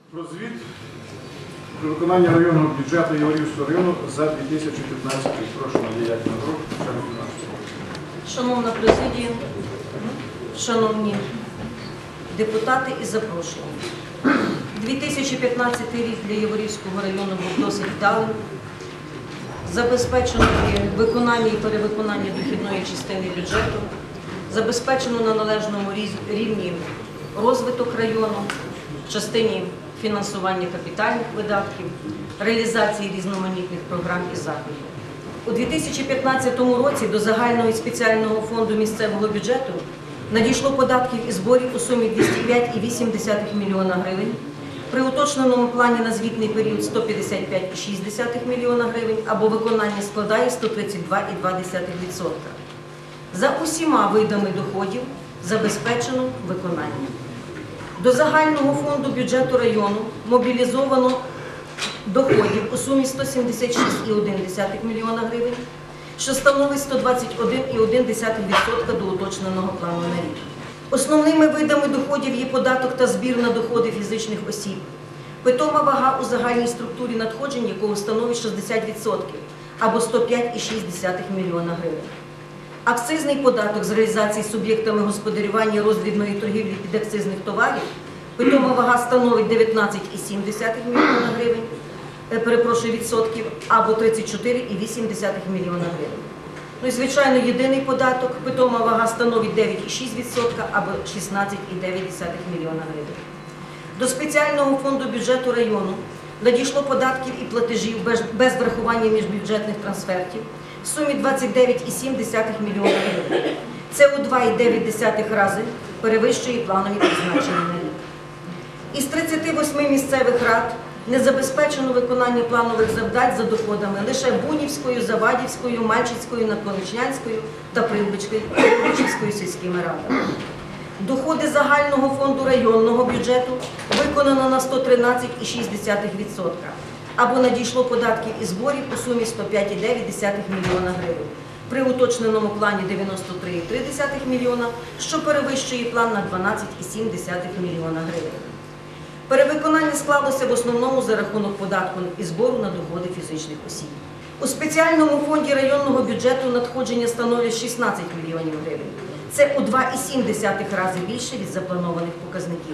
Про звіт про виконання районного бюджету Яворівського району за 2015 рік. Прошу, Надія Якимова, начальник фінансів. Шановна президія, шановні депутати і запрошені. 2015 рік для Яворівського району був досить вдалим. Забезпечено виконання і перевиконання дохідної частини бюджету, забезпечено на належному рівні розвиток району в частині фінансування капітальних видатків, реалізації різноманітних програм і заходів. У 2015 році до загального і спеціального фонду місцевого бюджету надійшло податків і зборів у сумі 205,8 мільйона гривень, при уточненому плані на звітний період 155,6 мільйона гривень, або виконання складає 132,2%. За усіма видами доходів забезпечено виконання. До загального фонду бюджету району мобілізовано доходів у сумі 176,1 мільйона гривень, що становить 121,1% до уточненого плану на рік. Основними видами доходів є податок та збір на доходи фізичних осіб. Питома вага у загальній структурі надходжень, якого становить 60%, або 105,6 мільйона гривень. Акцизний податок з реалізації суб'єктами господарювання роздрібної торгівлі підакцизних товарів, питома вага становить 19,7 мільйона гривень, відсотків, або 34,8 мільйона гривень. Ну і, звичайно, єдиний податок, питома вага становить 9,6%, або 16,9 мільйона гривень. До спеціального фонду бюджету району надійшло податків і платежів без врахування міжбюджетних трансфертів в сумі 29,7 мільйона гривень. Це у 2,9 рази перевищує планові призначення на рік. Із 38 місцевих рад не забезпечено виконання планових завдань за доходами лише Бунівською, Завадівською, Мальчицькою, Наконечнянською та Прилбичівською сільськими радами. Доходи загального фонду районного бюджету виконано на 113,6%, або надійшло податків і зборів у сумі 105,9 мільйона гривень, при уточненому плані 93,3 мільйона, що перевищує план на 12,7 мільйона гривень. Перевиконання склалося в основному за рахунок податку і збору на доходи фізичних осіб. У спеціальному фонді районного бюджету надходження становлять 16 мільйонів гривень. Це у 2,7 рази більше від запланованих показників.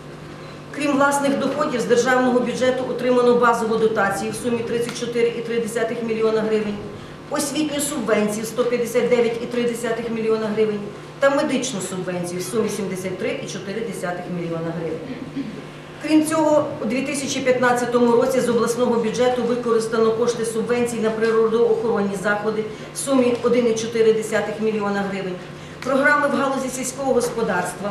Крім власних доходів, з державного бюджету отримано базову дотацію в сумі 34,3 мільйона гривень, освітню субвенцію 159,3 мільйона гривень та медичну субвенцію в сумі 73,4 мільйона гривень. Крім цього, у 2015 році з обласного бюджету використано кошти субвенцій на природоохоронні заходи в сумі 1,4 мільйона гривень, програми в галузі сільського господарства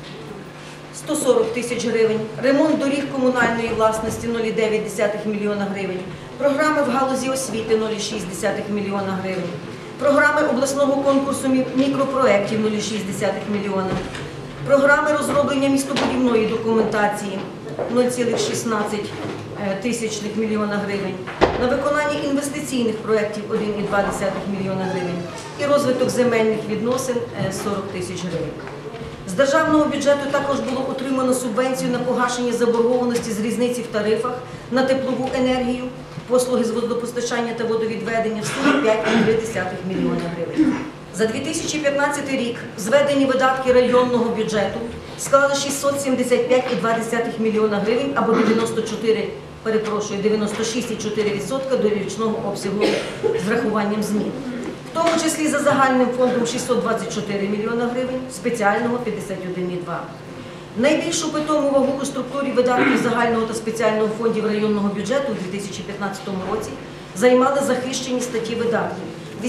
140 тисяч гривень, ремонт доріг комунальної власності 0,9 мільйона гривень, програми в галузі освіти 0,6 мільйона гривень, програми обласного конкурсу мікропроєктів 0,6 мільйона, програми розроблення містобудівної документації 0,16 мільйона гривень, на виконання інвестиційних проєктів 1,2 мільйона гривень і розвиток земельних відносин 40 тисяч гривень. З державного бюджету також було отримано субвенцію на погашення заборгованості з різниці в тарифах на теплову енергію, послуги з водопостачання та водовідведення в сумі 5,3 мільйона гривень. За 2015 рік зведені видатки районного бюджету склали 675,2 мільйона гривень, або 96,4% до річного обсягу з врахуванням змін. В тому числі за загальним фондом 624 мільйона гривень, спеціального 51,2. Найбільшу питому вагу у структурі видатків загального та спеціального фондів районного бюджету у 2015 році займали захищені статті видатків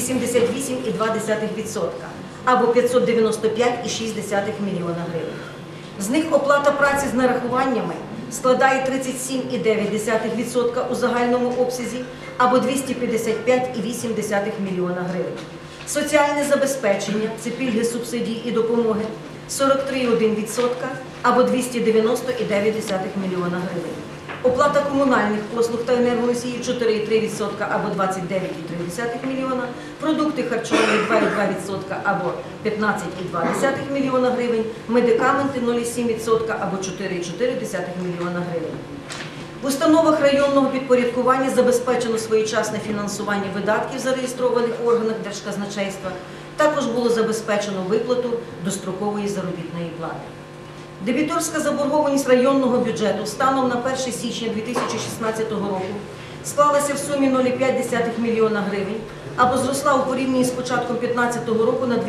88,2%, або 595,6 мільйона гривень. З них оплата праці з нарахуваннями складає 37,9% у загальному обсязі, або 255,8 мільйона гривень. Соціальне забезпечення, це пільги, субсидії і допомоги 43,1%, або 290,9 мільйона гривень. Оплата комунальних послуг та енергоносіїв 4,3%, або 29,3 мільйона, продукти харчові 2,2%, або 15,2 мільйона гривень, медикаменти 0,7%, або 4,4 мільйона гривень. В установах районного підпорядкування забезпечено своєчасне фінансування видатків, зареєстрованих в органах Держказначейства. Також було забезпечено виплату дострокової заробітної плати. Дебіторська заборгованість районного бюджету станом на 1 січня 2016 року склалася в сумі 0,5 мільйона гривень, або зросла у порівнянні з початком 2015 року на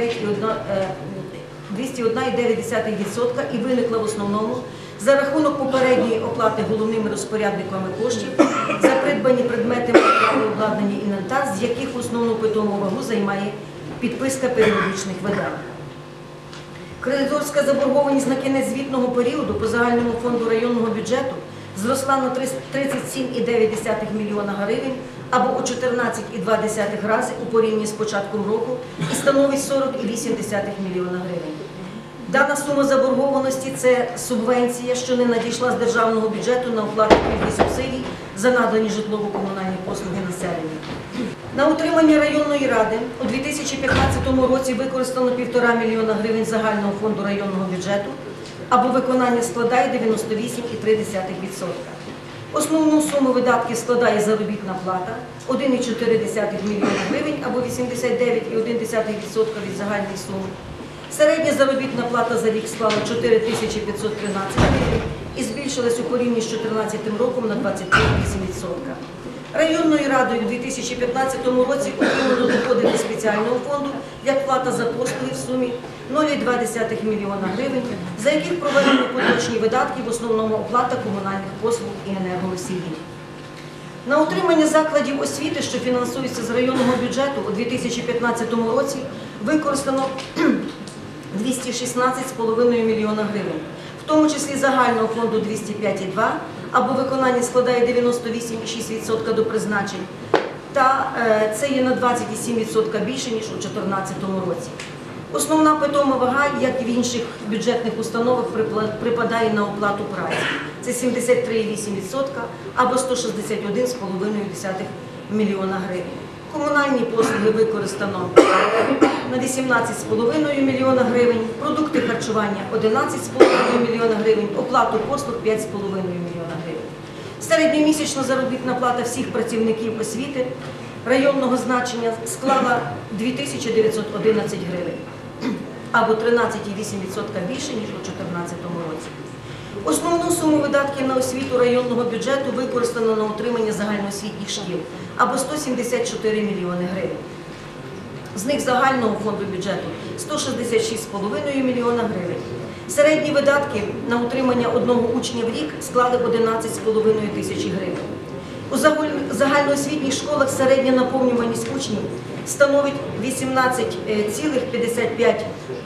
201,9% і виникла в основному за рахунок попередньої оплати головними розпорядниками коштів за придбані предмети, матеріали, обладнання, інвентар, з яких основну питому вагу займає підписка періодичних видань. Кредиторська заборгованість на кінець звітного періоду по загальному фонду районного бюджету зросла на 37,9 мільйона гривень або у 14,2 рази у порівнянні з початком року і становить 40,8 мільйона гривень. Дана сума заборгованості – це субвенція, що не надійшла з державного бюджету на оплату пільг і субсидій за надані житлово-комунальні послуги населенню. На утримання районної ради у 2015 році використано 1,5 мільйона гривень загального фонду районного бюджету, або виконання складає 98,3%. Основну суму видатків складає заробітна плата 1,4 мільйона гривень або 89,1% від загальної суми. Середня заробітна плата за рік склала 4513 гривень і збільшилась у порівнянні з 2014 роком на 23,8%. Районною радою у 2015 році отримано доходи до спеціального фонду як плата за послуги в сумі 0,2 мільйона гривень, за яких проведено поточні видатки, в основному оплата комунальних послуг і енергоносіїв. На утримання закладів освіти, що фінансуються з районного бюджету, у 2015 році використано 216,5 мільйона гривень, в тому числі загального фонду 205,2, або виконання складає 98,6% до призначень, та це є на 27% більше, ніж у 2014 році. Основна питома вага, як і в інших бюджетних установах, припадає на оплату праці. Це 73,8% або 161,5 мільйона гривень. Комунальні послуги використано на 18,5 мільйона гривень, продукти харчування 11,5 мільйона гривень, оплату послуг 5,5 мільйона гривень. Середньомісячна заробітна плата всіх працівників освіти районного значення склала 2911 гривень, або 13,8% більше, ніж у 2014 році. Основну суму видатків на освіту районного бюджету використано на утримання загальноосвітніх шкіл, або 174 мільйони гривень. З них загального фонду бюджету 166,5 мільйона гривень. Середні видатки на утримання одного учня в рік склали 11,5 тисячі гривень. У загальноосвітніх школах середня наповнюваність учнів становить 18,55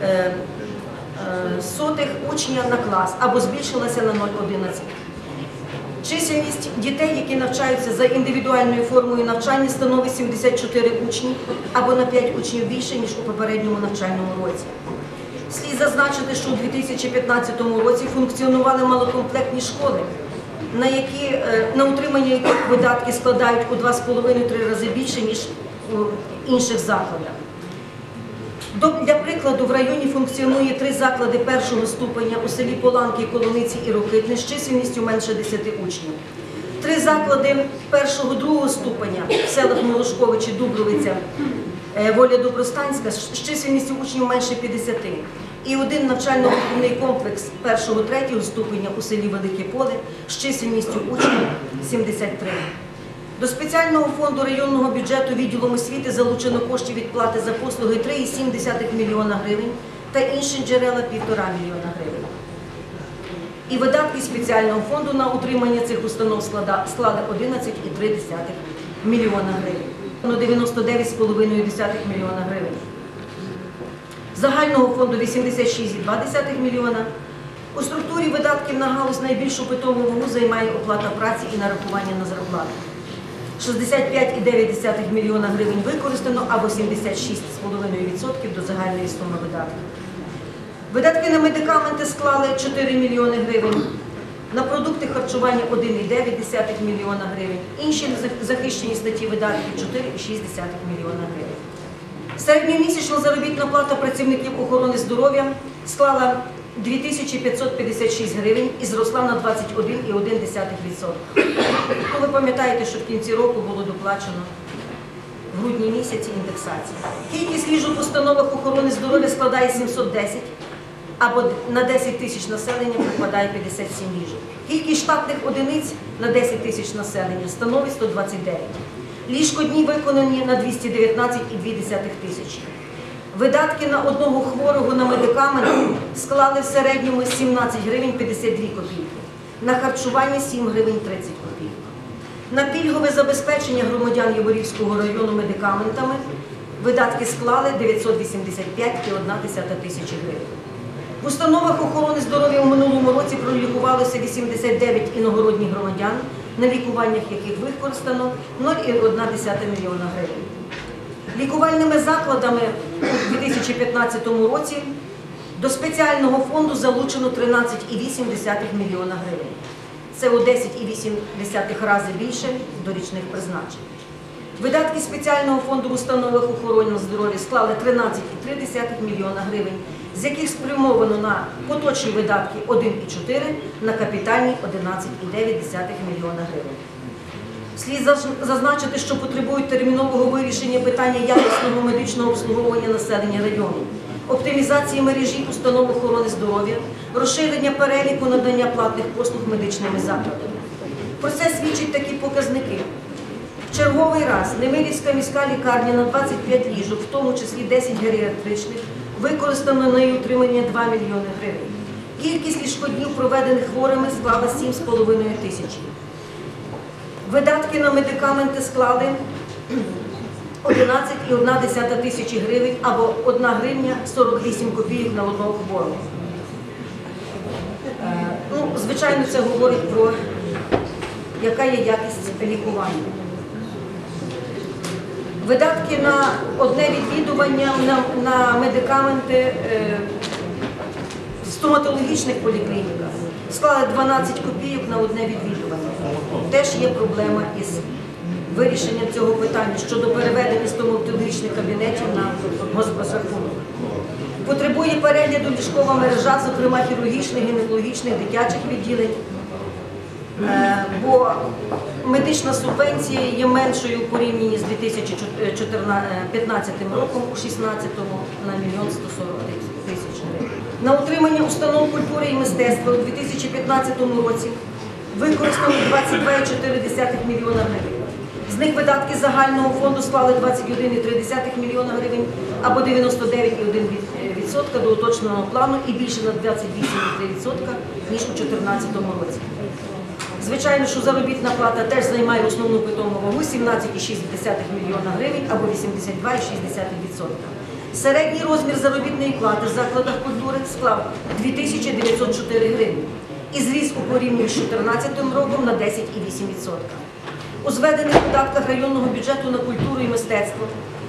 учня на клас, або збільшилася на 0,11. Чисельність дітей, які навчаються за індивідуальною формою навчання, становить 74 учні, або на 5 учнів більше, ніж у попередньому навчальному році. Слід зазначити, що у 2015 році функціонували малокомплектні школи, на утримання яких видатки складають у 2,5-3 рази більше, ніж у інших закладах. Для прикладу, в районі функціонує 3 заклади першого ступеня у селі Поланки, Колониці і Рокитне з чисельністю менше 10 учнів. 3 заклади першого-другого ступеня в селах Молошковичі, Дубровиця, Воля-Добростанська з чисельністю учнів менше 50. І 1 навчально-виховний комплекс першого-третього ступеня у селі Велике Поле з чисельністю учнів 73. До спеціального фонду районного бюджету відділом освіти залучено коштів від плати за послуги 3,7 мільйона гривень та інші джерела 1,5 мільйона гривень. І видатки спеціального фонду на утримання цих установ склали 11,3 мільйона гривень. 99,5 мільйона гривень. Загального фонду 86,2 мільйона. У структурі видатків на галузь найбільшу питому вагу займає оплата праці і нарахування на зарплату. 65,9 мільйона гривень використано, або 76,5% до загальної суми видатків. Видатки на медикаменти склали 4 мільйони гривень, на продукти харчування 1,9 мільйона гривень, інші захищені статті видатків 4,6 мільйона гривень. Середньомісячна заробітна плата працівників охорони здоров'я склала 2556 гривень і зросла на 21,1%. Ну, ви пам'ятаєте, що в кінці року було доплачено в грудні місяці індексації. Кількість ліжок в установах охорони здоров'я складає 710, або на 10 тисяч населення припадає 57 ліжок. Кількість штатних одиниць на 10 тисяч населення становить 129. Ліжкодні виконані на 219,2 тисячі. Видатки на одного хворого на медикаменти склали в середньому 17 гривень 52 копійки. На харчування 7 гривень 30 копійок. На пільгове забезпечення громадян Яворівського району медикаментами видатки склали 985,1 тисячі гривень. В установах охорони здоров'я у минулому році пролікувалося 89 іногородніх громадян, на лікуваннях яких використано 0,1 мільйона гривень. Лікувальними закладами у 2015 році до спеціального фонду залучено 13,8 мільйона гривень. Це у 10,8 рази більше дорічних призначень. Видатки спеціального фонду в установах охорони здоров'я склали 13,3 мільйона гривень, з яких спрямовано на поточні видатки 1,4, на капітальні 11,9 мільйона гривень. Слід зазначити, що потребують термінового вирішення питання якісного медичного обслуговування населення району, оптимізації мережі установ охорони здоров'я, розширення переліку надання платних послуг медичними закладами. Про це свідчать такі показники. В черговий раз Немирівська міська лікарня на 25 ліжок, в тому числі 10 геріатричних, використано на її утримання 2 мільйони гривень. Кількість ліжкоднів, проведених хворими, склала 7,5 тисячі. Видатки на медикаменти склали 11,1 тисячі гривень або 1 гривня 48 копійок на одного хворого. Ну, звичайно, це говорить про яка є якість лікування. Видатки на одне відвідування на медикаменти в стоматологічних поліклініках склали 12 копійок на одне відвідування. Теж є проблема із вирішенням цього питання щодо переведення стоматологічних кабінетів на госпрозрахунок. Потребує перегляду ліжкова мережа, зокрема хірургічних, гінекологічних, дитячих відділень, бо медична субвенція є меншою у порівнянні з 2015 роком, у 2016-му на 1 140 000 гривень. На утримання установ культури і мистецтва у 2015 році використано 22,4 мільйона гривень. З них видатки загального фонду склали 21,3 мільйона гривень або 99,1% до уточненого плану і більше на 28,3%, ніж у 2014 році. Звичайно, що заробітна плата теж займає основну питому вагу – 17,6 мільйона гривень або 82,6%. Середній розмір заробітної плати в закладах культури склав 2904 гривні і зріс у порівнянні з 2014 роком на 10,8%. У зведених видатках районного бюджету на культуру і мистецтво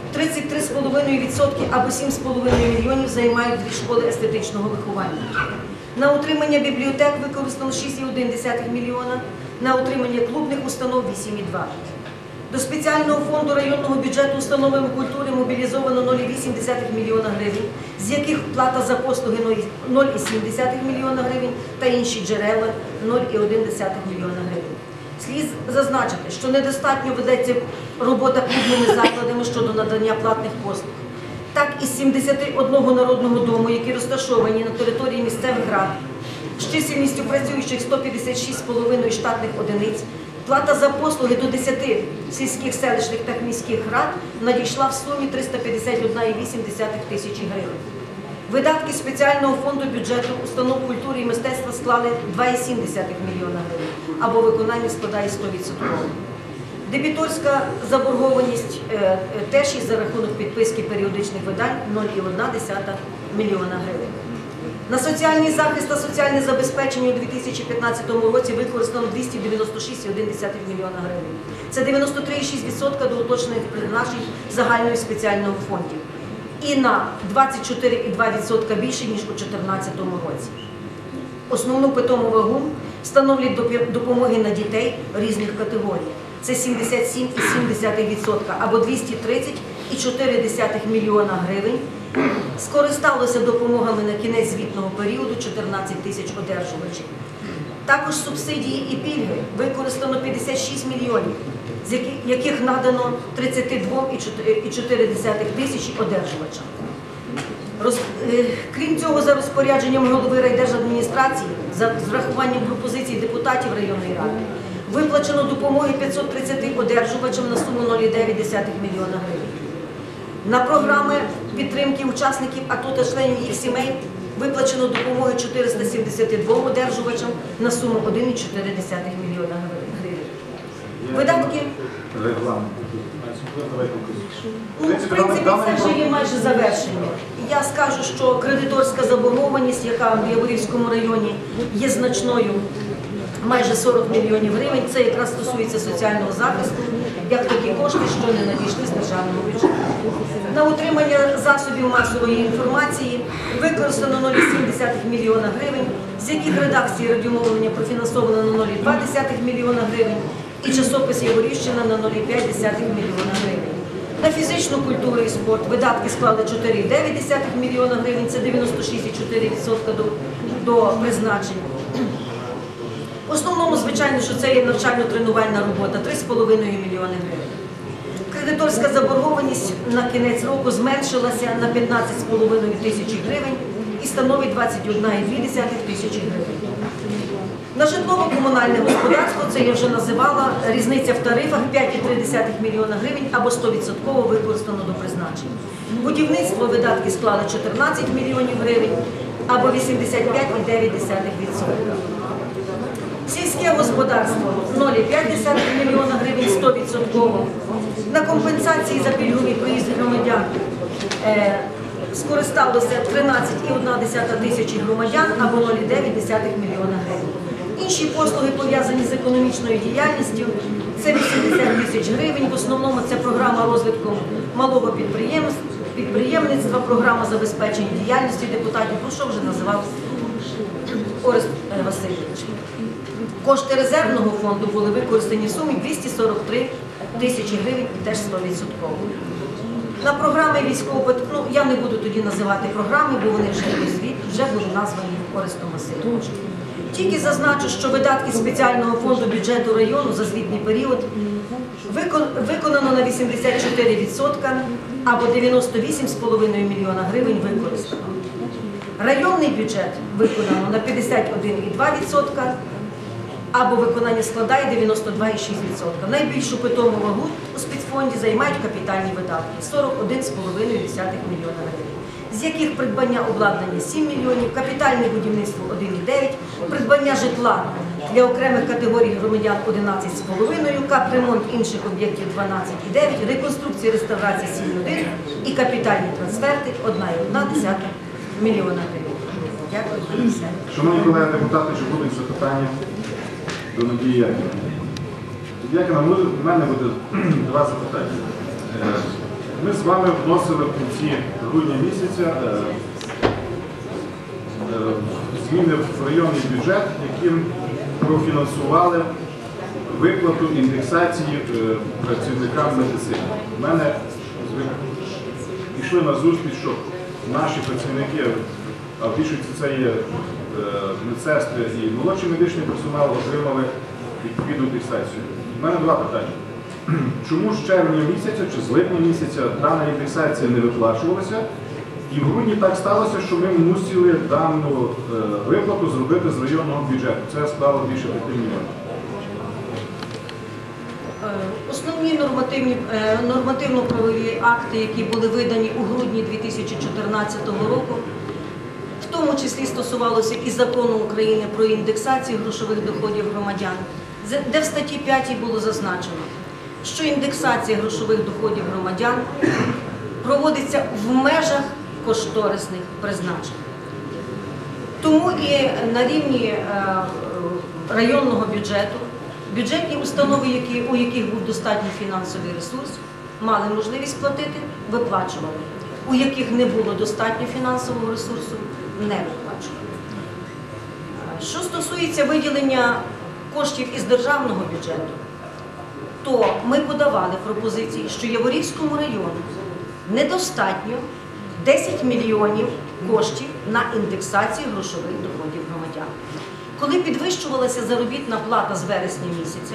33,5% або 7,5 мільйонів займають дві школи естетичного виховання. На утримання бібліотек використано 6,1 мільйона, на утримання клубних установ 8,2. До спеціального фонду районного бюджету установами культури мобілізовано 0,8 мільйона гривень, з яких плата за послуги 0,7 мільйона гривень та інші джерела 0,1 мільйона гривень. Слід зазначити, що недостатньо ведеться робота клубними закладами щодо надання платних послуг. Так, із 71 народного дому, які розташовані на території місцевих рад, з чисельністю працюючих 156,5 штатних одиниць, плата за послуги до 10 сільських, селищних та міських рад надійшла в сумі 351,8 тисячі гривень. Видатки спеціального фонду бюджету установ культури і мистецтва склали 2,7 мільйона гривень, або виконання складає 100%. Дебіторська заборгованість теж із за рахунок підписки періодичних видань 0,1 мільйона гривень. На соціальний захист та соціальне забезпечення у 2015 році використано 296,1 мільйона гривень. Це 93,6% до уточнених призначень загального і спеціального фондів. І на 24,2% більше, ніж у 2014 році. Основну питому вагу становлять допомоги на дітей різних категорій. Це 77,7% або 230 2,4 мільйона гривень. Скористалося допомогами на кінець звітного періоду 14 тисяч одержувачів. Також субсидії і пільги використано 56 мільйонів, з яких надано 32,4 тисячі одержувачам. Крім цього, за розпорядженням голови райдержадміністрації, з врахуванням пропозицій депутатів районної ради, виплачено допомоги 530 одержувачам на суму 0,9 мільйона гривень. На програми підтримки учасників АТО та членів їх сімей виплачено допомоги 472 одержувачам на суму 1,4 мільйона гривень. Видатки? Ну, в принципі, це вже є майже завершення. Я скажу, що кредиторська заборгованість, яка в Яворівському районі є значною, майже 40 мільйонів гривень, це якраз стосується соціального захисту, як такі кошти, що не надійшли з державного бюджету. На утримання засобів масової інформації використано 0,7 мільйона гривень, з яких редакції радіомовлення профінансовано на 0,2 мільйона гривень і часопис Яворівщина на 0,5 мільйона гривень. На фізичну культуру і спорт видатки склали 4,9 мільйона гривень, це 96,4% до призначення. В основному, звичайно, що це є навчально-тренувальна робота, 3,5 мільйони гривень. Кредиторська заборгованість на кінець року зменшилася на 15,5 тисячі гривень і становить 21,2 тисячі гривень. На житлово-комунальне господарство, це я вже називала, різниця в тарифах 5,3 мільйона гривень або 100% використано до призначення. Будівництво видатки склали 14 мільйонів гривень або 85,9%. Сільське господарство 0,5 мільйона гривень 100%. На компенсації за пільговий проїзд громадян скористалося 13,1 тисячі громадян або 0,9 мільйона гривень. Інші послуги, пов'язані з економічною діяльністю, це 80 тисяч гривень. В основному це програма розвитку малого підприємництва, програма забезпечення діяльності депутатів, про що вже називав Орест Васильович. Кошти резервного фонду були використані в сумі 243 тисячі гривень і теж 100%. На програми військового, ну я не буду тоді називати програми, бо вони вже були названі Орестом Васильовичем. Тільки зазначу, що видатки спеціального фонду бюджету району за звітний період виконано на 84% або 98,5 мільйона гривень використано. Районний бюджет виконано на 51,2%, або виконання складає 92,6%. Найбільшу питому вагу у спецфонді займають капітальні видатки – 41,5 мільйона гривень, з яких придбання обладнання 7 мільйонів, капітальне будівництво 1,9, придбання житла для окремих категорій громадян 11,5, капремонт інших об'єктів 12,9, реконструкція, реставрація 7,1 і капітальні трансферти 1,1 мільйона гривень. Дякую. Шановні колеги депутати, чи будуть запитання до Надії Яківни? Яківна, в мене буде два запитання. Ми з вами вносили в кінці грудня місяця зміни в районний бюджет, яким профінансували виплату індексації працівникам медицини. У мене пішли на зустріч, щоб наші працівники, а в більшості це є медсестри і молодший медичний персонал, отримали відповідну індексацію. У мене два питання. Чому з червня місяця чи з липня місяця дана індексація не виплачувалася? І в грудні так сталося, що ми мусили дану виплату зробити з районного бюджету. Це склало більше 5 мільйонів. Основні нормативно-правові акти, які були видані у грудні 2014 року, в тому числі стосувалося і Закону України про індексацію грошових доходів громадян, де в статті 5 було зазначено, що індексація грошових доходів громадян проводиться в межах кошторисних призначень. Тому і на рівні районного бюджету бюджетні установи, у яких був достатній фінансовий ресурс, мали можливість платити, виплачували. У яких не було достатньо фінансового ресурсу, не виплачували. Що стосується виділення коштів із державного бюджету, то ми подавали пропозиції, що Яворівському району недостатньо 10 мільйонів коштів на індексацію грошових доходів громадян. Коли підвищувалася заробітна плата з вересня місяця,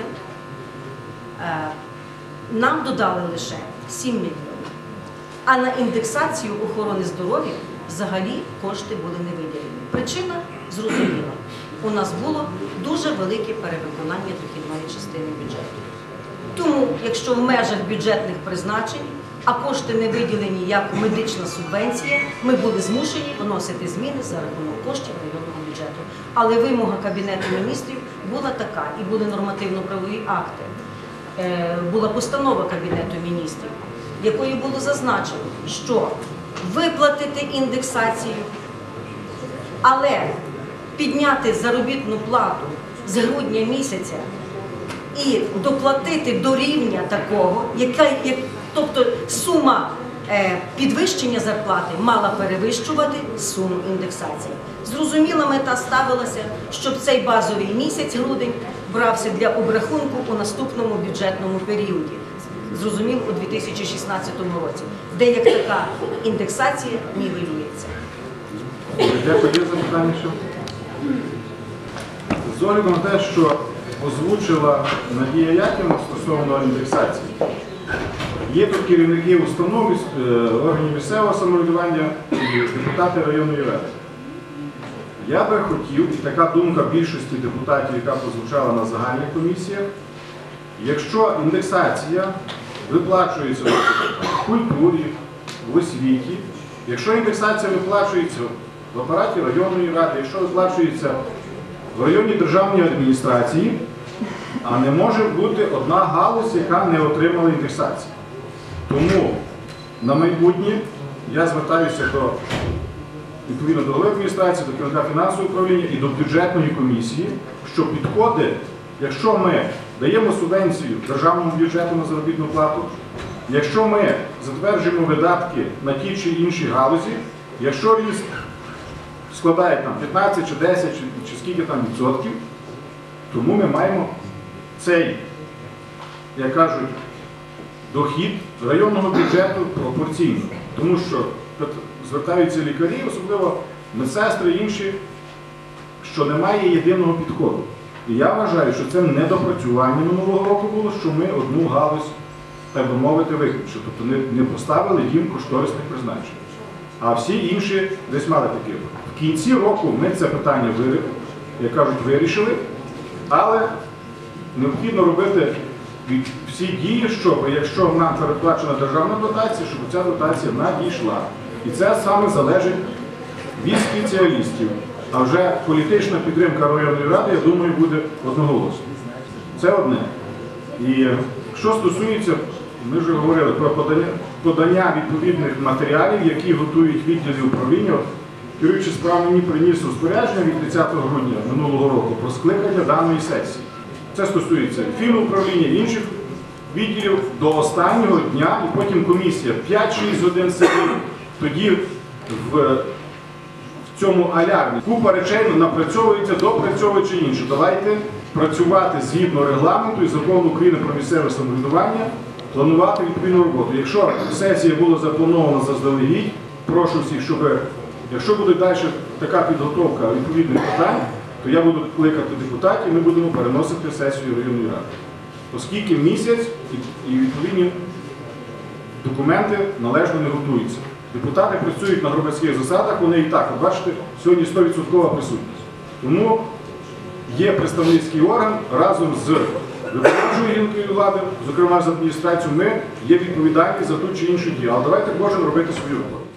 нам додали лише 7 мільйонів. А на індексацію охорони здоров'я взагалі кошти були не виділені. Причина зрозуміла. У нас було дуже велике перевиконання дохідної частини бюджету. Тому, якщо в межах бюджетних призначень, а кошти не виділені як медична субвенція, ми були змушені вносити зміни за рахунок коштів районного бюджету. Але вимога Кабінету міністрів була така, і були нормативно-правові акти. Була постанова Кабінету міністрів, якою було зазначено, що виплатити індексацію, але підняти заробітну плату з грудня місяця і доплатити до рівня такого, тобто сума підвищення зарплати мала перевищувати суму індексації. Зрозуміла мета ставилася, щоб цей базовий місяць, грудень, брався для обрахунку у наступному бюджетному періоді. Зрозуміло, у 2016 році, де як така індексація нівелюється. Дякую. Є запитання ще? З огляду на те, що озвучила Надія Яківна стосовно індексації, є тут керівники установ, органів місцевого самоврядування і депутати районної ради. Я би хотів, і така думка більшості депутатів, яка прозвучала на загальних комісіях, якщо індексація виплачується в культурі, в освіті, якщо індексація виплачується в апараті районної ради, якщо виплачується в районній державній адміністрації, а не може бути одна галузь, яка не отримала індексації. Тому на майбутнє я звертаюся відповідно до голови адміністрації, до керівника фінансового управління і до бюджетної комісії, що підходи, якщо ми даємо субвенцію державному бюджету на заробітну плату, якщо ми затверджуємо видатки на ті чи інші галузі, якщо ріст складає там 15 чи 10 чи скільки там відсотків, тому ми маємо цей, як кажуть, дохід районного бюджету пропорційно. Тому що звертаються лікарі, особливо медсестри і інші, що немає єдиного підходу. І я вважаю, що це недопрацювання минулого року було, що ми одну галузь, так би мовити, виключили. Тобто не поставили їм кошторисних призначень. А всі інші десь мали таке. В кінці року ми це питання, як кажуть, вирішили, але необхідно робити всі дії, щоб, якщо нам передплачена державна дотація, щоб ця дотація надійшла. І це саме залежить від спеціалістів. А вже політична підтримка районної ради, я думаю, буде одноголосно. Це одне. І що стосується, ми вже говорили про подання відповідних матеріалів, які готують відділи управління. Керуючий справ мені приніс розпорядження від 30 грудня минулого року про скликання даної сесії. Це стосується фінуправління, інших відділів до останнього дня, і потім комісія 5-6 годин сидить, тоді в цьому алярмі купа речей напрацьовується, допрацьовується інше. Давайте працювати згідно регламенту і закону України про місцеве самоврядування, планувати відповідну роботу. Якщо сесія була запланована заздалегідь, прошу всіх, щоб, якщо буде далі така підготовка відповідних питань, то я буду кликати депутатів, і ми будемо переносити сесію районної ради. Оскільки місяць і відповідні документи належно не готуються. Депутати працюють на громадських засадах, вони і так, от бачите, сьогодні 100% присутність. Тому є представницький орган разом з виконавчою гілкою влади, зокрема з адміністрацією, ми є відповідальні за ту чи іншу дію. Але давайте кожен робити свою роботу.